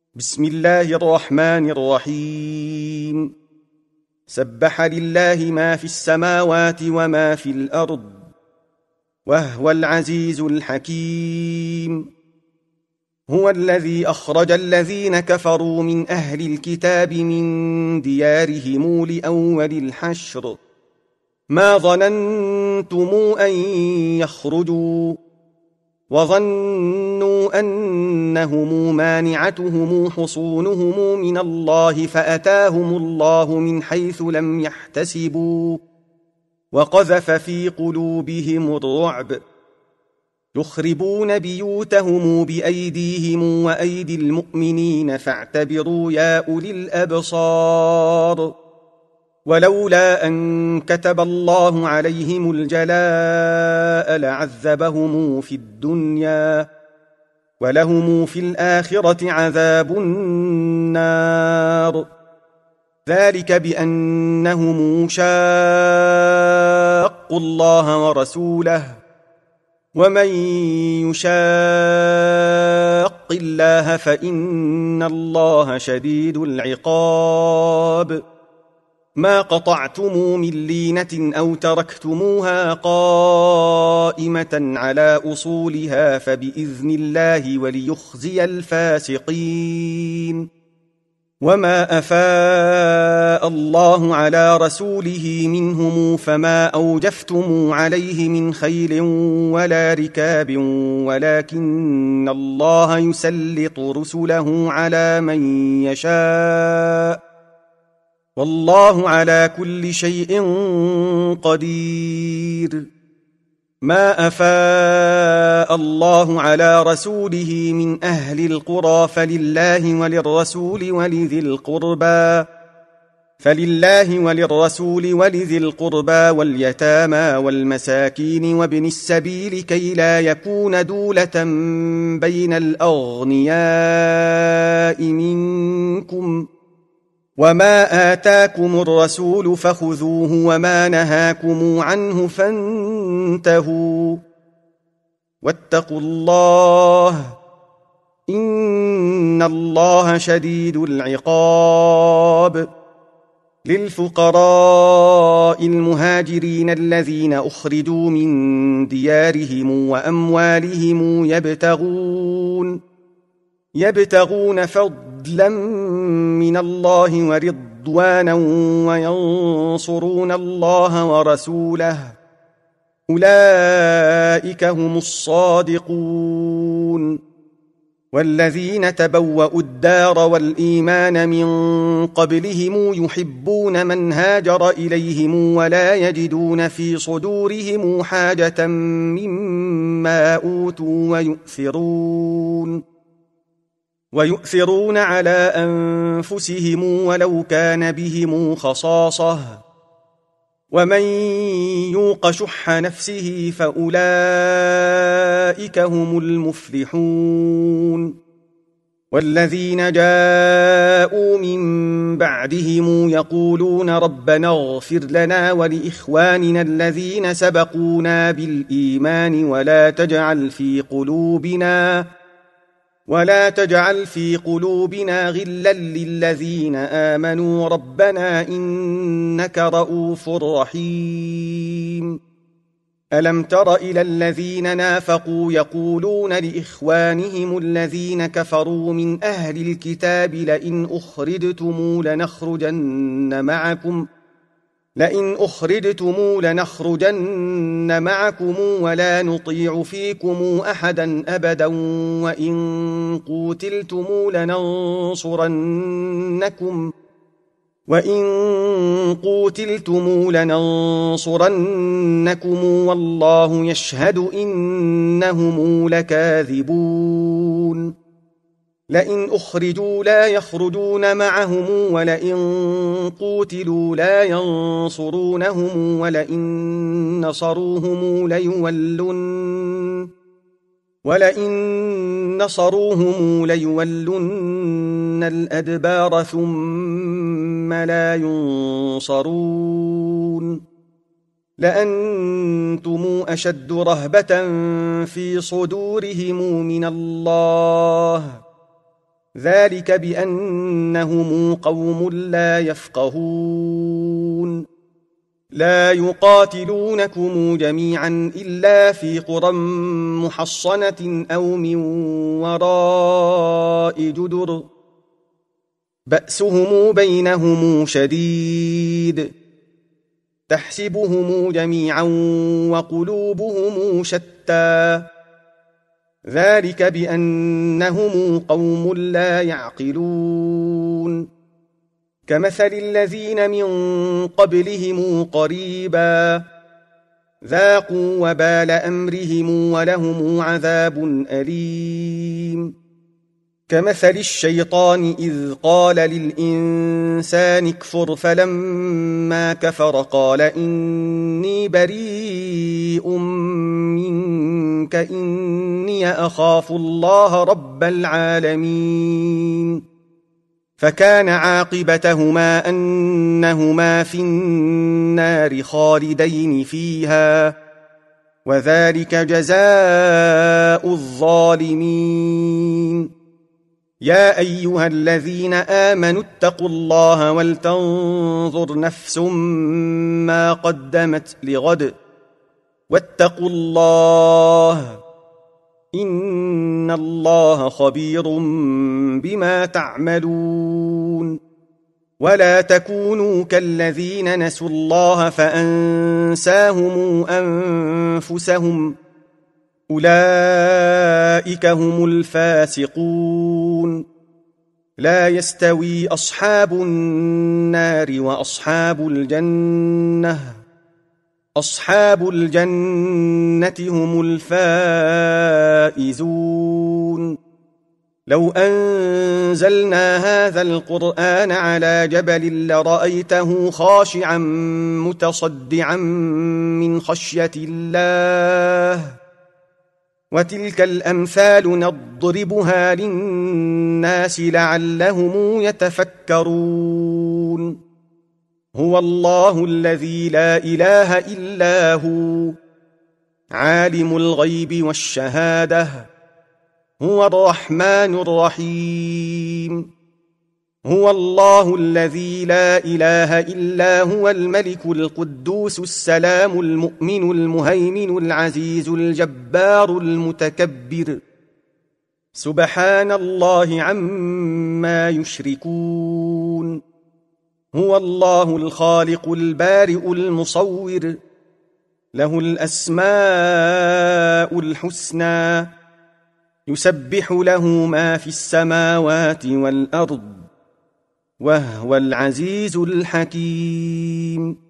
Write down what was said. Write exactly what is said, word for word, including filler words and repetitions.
بسم الله الرحمن الرحيم. سبح لله ما في السماوات وما في الأرض وهو العزيز الحكيم. هو الذي أخرج الذين كفروا من أهل الكتاب من ديارهم لأول الحشر ما ظننتم أن يخرجوا وظنوا أنهم مانعتهم حصونهم من الله فأتاهم الله من حيث لم يحتسبوا وقذف في قلوبهم الرعب يخربون بيوتهم بأيديهم وأيدي المؤمنين فاعتبروا يا أولي الأبصار. ولولا أن كتب الله عليهم الجلاء لعذبهم في الدنيا ولهم في الآخرة عذاب النار. ذلك بأنهم شاقوا الله ورسوله ومن يشاق الله فإن الله شديد العقاب. ما قطعتم من لينة أو تركتموها قائمة على أصولها فبإذن الله وليخزي الفاسقين. وما أفاء الله على رسوله منهم فما أوجفتم عليه من خيل ولا ركاب ولكن الله يسلط رسله على من يشاء والله على كل شيء قدير. ما أفاء الله على رسوله من أهل القرى فلله وللرسول ولذي القربى فلله وللرسول ولذي القربى واليتامى والمساكين وابن السبيل كي لا يكون دولة بين الأغنياء منكم. وما آتاكم الرسول فخذوه وما نهاكم عنه فانتهوا واتقوا الله إن الله شديد العقاب. للفقراء المهاجرين الذين أخرجوا من ديارهم وأموالهم يبتغون يبتغون فضلا من الله ورضوانا وينصرون الله ورسوله أولئك هم الصادقون. والذين تبوأوا الدار والإيمان من قبلهم يحبون من هاجر إليهم ولا يجدون في صدورهم حاجة مما أوتوا ويؤثرون ويؤثرون على أنفسهم ولو كان بهم خصاصة ومن يوق شح نفسه فأولئك هم المفلحون. والذين جاءوا من بعدهم يقولون ربنا اغفر لنا ولإخواننا الذين سبقونا بالإيمان ولا تجعل في قلوبنا ولا تجعل في قلوبنا غلا للذين آمنوا ربنا إنك رؤوف رحيم. ألم تر إلى الذين نافقوا يقولون لإخوانهم الذين كفروا من أهل الكتاب لئن أخرجتم لنخرجن معكم لئن أخرجتم لنخرجن معكم ولا نطيع فيكم أحدا أبدا وإن قوتلتم لننصرنكم وإن قوتلتم لننصرنكم والله يشهد إنهم لكاذبون. لئن أخرجوا لا يخرجون معهم ولئن قوتلوا لا ينصرونهم ولئن نصروهم ليولن ولئن نصروهم ليولن الأدبار ثم لا ينصرون. لأنتم أشد رهبة في صدورهم من الله ذلك بأنهم قوم لا يفقهون لا يقاتلونكم جميعا إلا في قرى محصنة أو من وراء جدر بأسهم بينهم شديد تحسبهم جميعا وقلوبهم شتى ذلك بأنهم قوم لا يعقلون كمثل الذين من قبلهم قريبا ذاقوا وبال أمرهم ولهم عذاب أليم كمثل الشيطان إذ قال للإنسان اكفر فلما كفر قال إني بريء منك إني أخاف الله رب العالمين فكان عاقبتهما أنهما في النار خالدين فيها وذلك جزاء الظالمين يا أيها الذين آمنوا اتقوا الله ولتنظر نفس ما قدمت لغد واتقوا الله إن الله خبير بما تعملون ولا تكونوا كالذين نسوا الله فأنساهم أنفسهم أولئك هم الفاسقون لا يستوي أصحاب النار وأصحاب الجنة أصحاب الجنة هم الفائزون لو أنزلنا هذا القرآن على جبل لرأيته خاشعا متصدعا من خشية الله وتلك الأمثال نضربها للناس لعلهم يتفكرون هو الله الذي لا إله إلا هو عالم الغيب والشهادة هو الرحمن الرحيم هو الله الذي لا إله إلا هو الملك القدوس السلام المؤمن المهيمن العزيز الجبار المتكبر سبحان الله عما يشركون هو الله الخالق البارئ المصور له الأسماء الحسنى يسبح له ما في السماوات والأرض وهو العزيز الحكيم